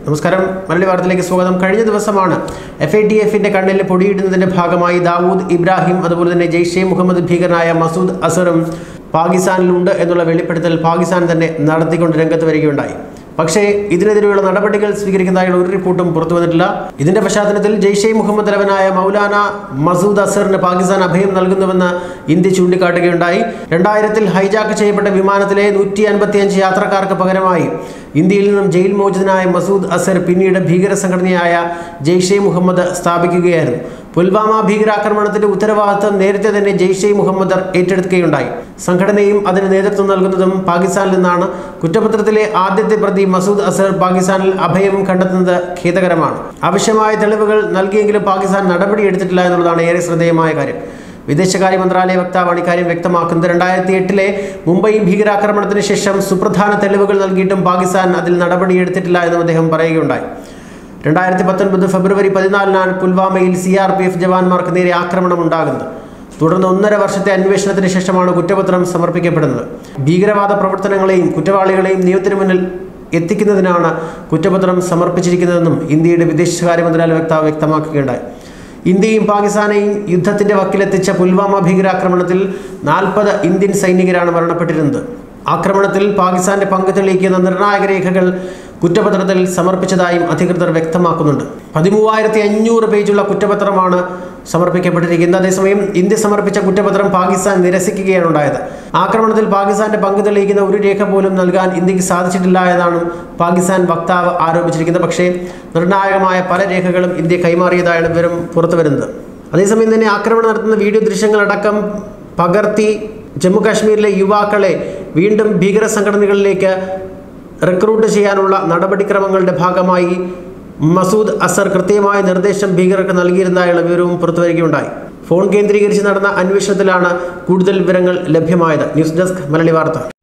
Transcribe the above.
നമസ്കാരം, മലയാളി വാർത്തയിലേക്ക് സ്വാഗതം. കഴിഞ്ഞ ദിവസമാണ് FATF-ന്റെ കണ്ണിൽ പൊടിയിടുന്നതിന്റെ ഭാഗമായി ദാവൂദ് ഇബ്രാഹിം അതുപോലെ തന്നെ ജെയ്ഷെ മുഹമ്മദ് ഭീകരനായ മസൂദ് അസറും പാകിസ്ഥാനിലുണ്ട് എന്നുള്ള വെളിപ്പെടുത്തൽ പാകിസ്ഥാൻ തന്നെ നടത്തിക്കൊണ്ട് രംഗത്ത് വരികയുണ്ടായി. പക്ഷേ ഇതിനെതിരെയുള്ള നടപടികൾ സ്വീകരിക്കുന്നതായുള്ള ഒരു റിപ്പോർട്ടും പുറത്തു വന്നിട്ടില്ല. ഇതിന്റെ പശ്ചാത്തലത്തിൽ ജെയ്ഷെ മുഹമ്മദ് തലവനായ മൗലാന മസൂദ് അസറിന് പാകിസ്ഥാൻ അഭയം നൽകുന്നുവെന്ന് ഇന്ത്യ ചൂണ്ടിക്കാട്ടുകയുണ്ടായി. 2000-ൽ ഹൈജാക്ക് ചെയ്യപ്പെട്ട വിമാനത്തിലെ 155 യാത്രക്കാർക്ക് പകരമായി ഇന്ത്യയിൽ നിന്നും ജയിൽ മോചിതനായ മസൂദ് അസർ പിന്നീട് ഭീകര സംഘടനയായ ജെയ്ഷെ മുഹമ്മദ് സ്ഥാപിക്കുകയായിരുന്നു. പുൽവാമ ഭീകരാക്രമണത്തിന്റെ ഉത്തരവാദിത്തം നേരത്തെ തന്നെ ജെയ്ഷെ മുഹമ്മദ് ഏറ്റെടുക്കുകയുണ്ടായി. സംഘടനയും അതിന് നേതൃത്വം നൽകുന്നതും പാകിസ്ഥാനിൽ നിന്നാണ്. കുറ്റപത്രത്തിലെ ആദ്യത്തെ പ്രതി മസൂദ് അസർ പാകിസ്ഥാനിൽ അഭയം കണ്ടെത്തുന്നത് ഖേദകരമാണ്. ആവശ്യമായ തെളിവുകൾ നൽകിയെങ്കിലും പാകിസ്ഥാൻ നടപടിയെടുത്തിട്ടില്ല എന്നുള്ളതാണ് ഏറെ ശ്രദ്ധേയമായ കാര്യം. വിദേശകാര്യ മന്ത്രാലയ വക്താവാണ് ഇക്കാര്യം വ്യക്തമാക്കുന്നത്. 2008-ലെ മുംബൈ ഭീകരാക്രമണത്തിന് ശേഷം സുപ്രധാന തെളിവുകൾ നൽകിയിട്ടും പാകിസ്ഥാൻ അതിൽ നടപടിയെടുത്തിട്ടില്ല എന്നും അദ്ദേഹം പറയുകയുണ്ടായി. 2019 ഫെബ്രുവരി 14-നാണ് പുൽവാമയിൽ CRPF ജവാന്മാർക്ക് നേരെ ആക്രമണം ഉണ്ടാകുന്നത്. തുടർന്ന് 1.5 വർഷത്തെ അന്വേഷണത്തിന് ശേഷമാണ് കുറ്റപത്രം സമർപ്പിക്കപ്പെടുന്നത്. ഭീകരവാദ പ്രവർത്തനങ്ങളെയും കുറ്റവാളികളെയും നിയമത്തിന് മുന്നിൽ എത്തിക്കുന്നതിനാണ് കുറ്റപത്രം സമർപ്പിച്ചിരിക്കുന്നതെന്നും ഇന്ത്യയുടെ വിദേശകാര്യ മന്ത്രാലയ വക്താവ് വ്യക്തമാക്കുകയുണ്ടായി. ഇന്ത്യയും പാകിസ്ഥാനെയും യുദ്ധത്തിന്റെ വക്കിലെത്തിച്ച പുൽവാമ ഭീകരാക്രമണത്തിൽ 40 ഇന്ത്യൻ സൈനികരാണ് മരണപ്പെട്ടിരുന്നത്. ആക്രമണത്തിൽ പാകിസ്ഥാന്റെ പങ്ക് തെളിയിക്കുന്ന നിർണായക രേഖകൾ കുറ്റപത്രത്തിൽ സമർപ്പിച്ചതായും അധികൃതർ വ്യക്തമാക്കുന്നുണ്ട്. 13,500 പേജുള്ള കുറ്റപത്രമാണ് സമർപ്പിക്കപ്പെട്ടിരിക്കുന്നത്. അതേസമയം ഇന്ത്യ സമർപ്പിച്ച കുറ്റപത്രം പാകിസ്ഥാൻ നിരസിക്കുകയാണ് ഉണ്ടായത്. ആക്രമണത്തിൽ പാകിസ്ഥാന്റെ പങ്ക് തെളിയിക്കുന്ന ഒരു രേഖ പോലും നൽകാൻ ഇന്ത്യക്ക് സാധിച്ചിട്ടില്ല എന്നാണ് പാകിസ്ഥാൻ വക്താവ് ആരോപിച്ചിരിക്കുന്നത്. പക്ഷേ നിർണായകമായ പല രേഖകളും ഇന്ത്യ കൈമാറിയതായാണ് വിവരം പുറത്തുവരുന്നത്. അതേസമയം തന്നെ ആക്രമണം നടത്തുന്ന വീഡിയോ ദൃശ്യങ്ങളടക്കം പകർത്തി ജമ്മു കാശ്മീരിലെ യുവാക്കളെ വീണ്ടും ഭീകര സംഘടനകളിലേക്ക് റിക്രൂട്ട് ചെയ്യാനുള്ള നടപടിക്രമങ്ങളുടെ ഭാഗമായി മസൂദ് അസർ കൃത്യമായ നിർദ്ദേശം ഭീകരർക്ക് നൽകിയിരുന്നതായുള്ള വിവരവും പുറത്തുവരികയുണ്ടായി. ഫോൺ കേന്ദ്രീകരിച്ച് നടന്ന അന്വേഷണത്തിലാണ് കൂടുതൽ വിവരങ്ങൾ ലഭ്യമായത്. ന്യൂസ് ഡെസ്ക്, മലയാളി വാർത്ത.